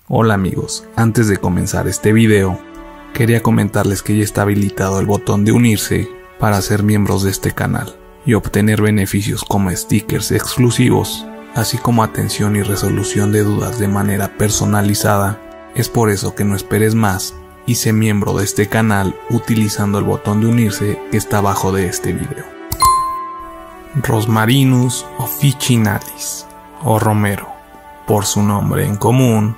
Hola amigos, antes de comenzar este video, quería comentarles que ya está habilitado el botón de unirse para ser miembros de este canal y obtener beneficios como stickers exclusivos, así como atención y resolución de dudas de manera personalizada. Es por eso que no esperes más y sé miembro de este canal utilizando el botón de unirse que está abajo de este video. Rosmarinus officinalis, o romero, por su nombre en común.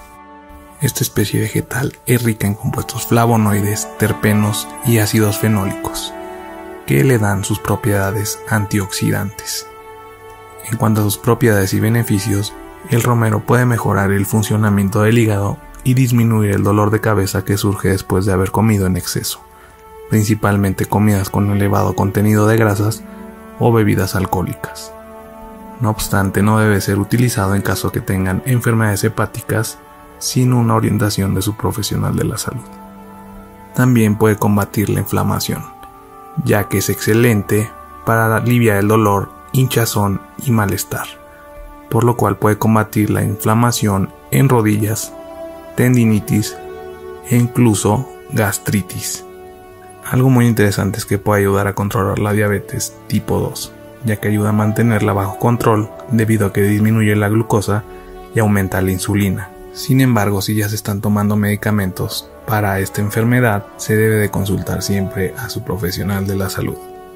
Esta especie vegetal es rica en compuestos flavonoides, terpenos y ácidos fenólicos, que le dan sus propiedades antioxidantes. En cuanto a sus propiedades y beneficios, el romero puede mejorar el funcionamiento del hígado y disminuir el dolor de cabeza que surge después de haber comido en exceso, principalmente comidas con elevado contenido de grasas o bebidas alcohólicas. No obstante, no debe ser utilizado en caso que tengan enfermedades hepáticas sin una orientación de su profesional de la salud. También puede combatir la inflamación, ya que es excelente para aliviar el dolor, hinchazón y malestar, por lo cual puede combatir la inflamación en rodillas, tendinitis e incluso gastritis. Algo muy interesante es que puede ayudar a controlar la diabetes tipo 2, ya que ayuda a mantenerla bajo control debido a que disminuye la glucosa y aumenta la insulina. Sin embargo, si ya se están tomando medicamentos para esta enfermedad, se debe de consultar siempre a su profesional de la salud.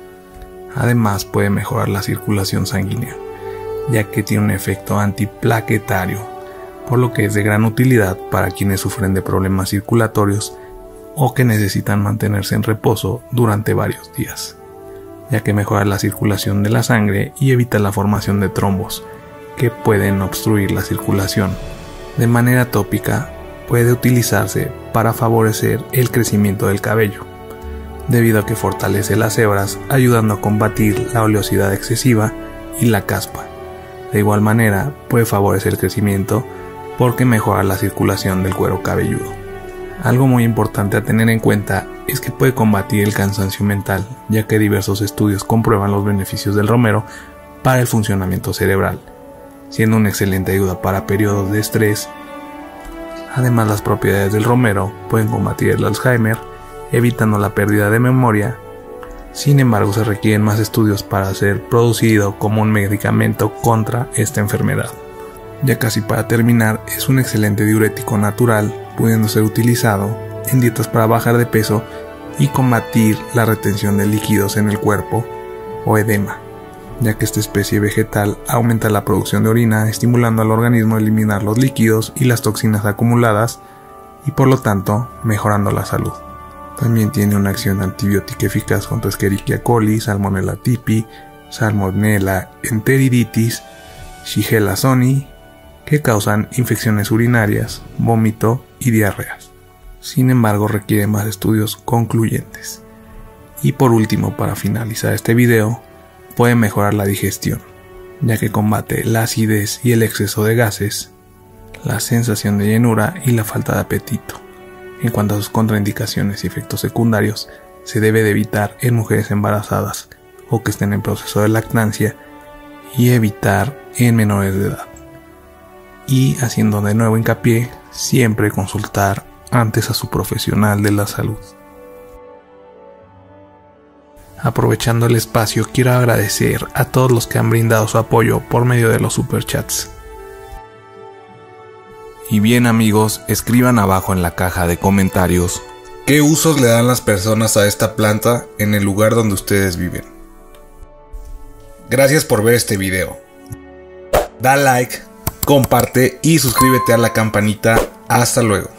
Además, puede mejorar la circulación sanguínea, ya que tiene un efecto antiplaquetario, por lo que es de gran utilidad para quienes sufren de problemas circulatorios o que necesitan mantenerse en reposo durante varios días, ya que mejora la circulación de la sangre y evita la formación de trombos que pueden obstruir la circulación. De manera tópica, puede utilizarse para favorecer el crecimiento del cabello, debido a que fortalece las hebras, ayudando a combatir la oleosidad excesiva y la caspa. De igual manera, puede favorecer el crecimiento porque mejora la circulación del cuero cabelludo. Algo muy importante a tener en cuenta es que puede combatir el cansancio mental, ya que diversos estudios comprueban los beneficios del romero para el funcionamiento cerebral, siendo una excelente ayuda para periodos de estrés. Además, las propiedades del romero pueden combatir el Alzheimer, evitando la pérdida de memoria. Sin embargo, se requieren más estudios para ser producido como un medicamento contra esta enfermedad. Ya casi para terminar, es un excelente diurético natural, pudiendo ser utilizado en dietas para bajar de peso y combatir la retención de líquidos en el cuerpo o edema, ya que esta especie vegetal aumenta la producción de orina, estimulando al organismo a eliminar los líquidos y las toxinas acumuladas y por lo tanto mejorando la salud. También tiene una acción antibiótica eficaz contra Escherichia coli, Salmonella typhi, Salmonella enteriditis, Shigella soni, que causan infecciones urinarias, vómito y diarreas. Sin embargo, requiere más estudios concluyentes. Y por último, para finalizar este video, puede mejorar la digestión, ya que combate la acidez y el exceso de gases, la sensación de llenura y la falta de apetito. En cuanto a sus contraindicaciones y efectos secundarios, se debe de evitar en mujeres embarazadas o que estén en proceso de lactancia y evitar en menores de edad. Y haciendo de nuevo hincapié, siempre consultar antes a su profesional de la salud. Aprovechando el espacio, quiero agradecer a todos los que han brindado su apoyo por medio de los superchats. Y bien amigos, escriban abajo en la caja de comentarios ¿qué usos le dan las personas a esta planta en el lugar donde ustedes viven? Gracias por ver este video. Da like, comparte y suscríbete a la campanita. Hasta luego.